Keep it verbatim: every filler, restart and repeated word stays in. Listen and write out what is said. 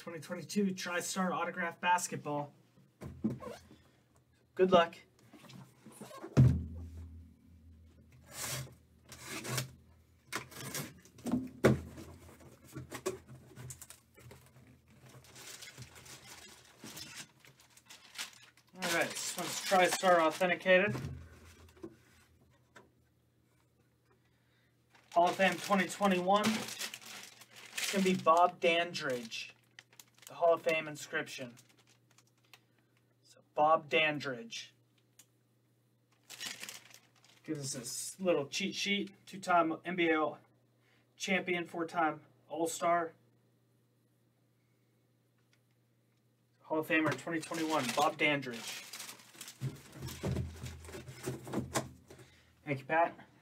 twenty twenty-two Tristar Autograph Basketball. Good luck. Alright, this one's Tristar authenticated. Hall of Fame twenty twenty-one. It's going to be Bob Dandridge. The Hall of Fame inscription. So Bob Dandridge. Gives us this little cheat sheet. Two-time N B A champion, four-time All-Star. Hall of Famer twenty twenty-one, Bob Dandridge. Thank you, Pat.